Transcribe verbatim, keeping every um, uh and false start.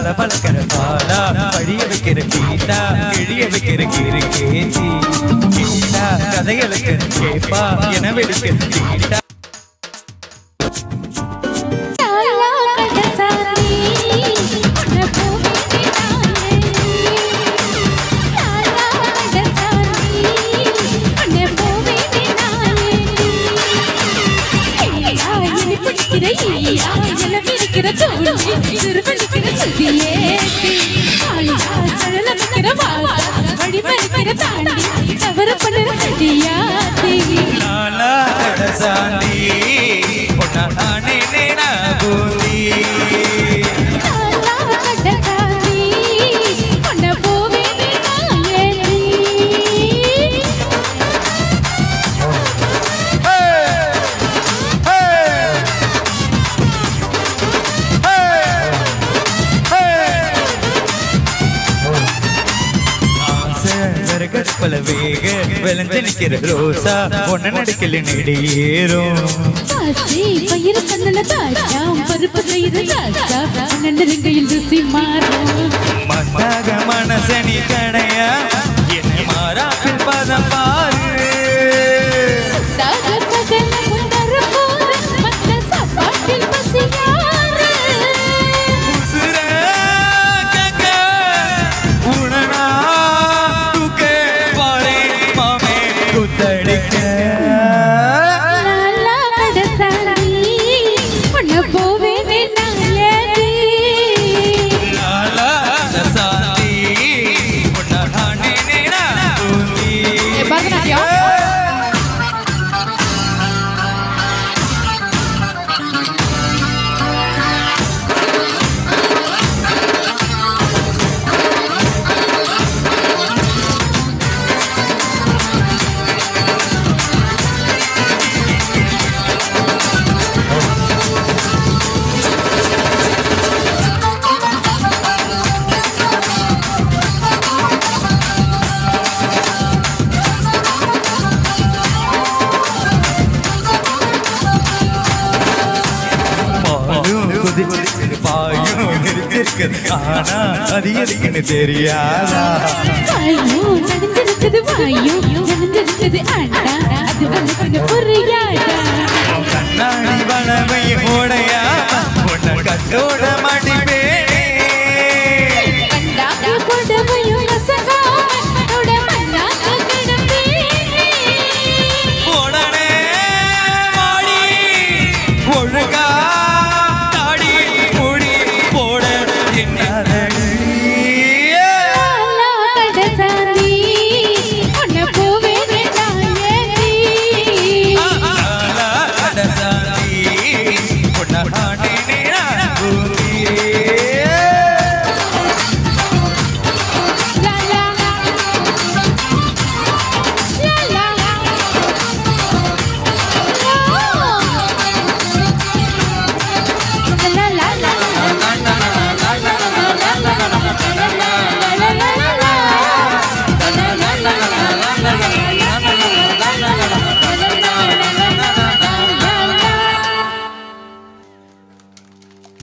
பல பழக்கிற பாலா வழிய வைக்கிற கீதா கிழிய வைக்கிற கீரை கேச்சி கீதா கதைகளுக்கு கேப்பா என வெடிக்கிற கீதா பல வேக விளைஞ்சு நிக்கிற ரோசா ஒன்ன நடிக்கல நெடியேறும் பயிர் பண்ணல தாச்சா பருப்பு செய்யற தாச்சா நண்டலிங்கையில் ருசி மாறும் மத்தாக மனசனி கணையா என்ன மாறாப்பில் பதம் பாரு சாக பகல முந்தர போற மத்த சப்பாட்டில் பசியாரு உசுர கங்க உணனா ஆனா அது எதுக்குன்னு தெரியாதா ஐயோ நடந்திருக்குது வாயோ நடந்திருக்குது அண்டா அது வந்து புரியாதா கண்ணாடி வளமை ஓடையா உன்னை கட்டோட மாட்டிப்பே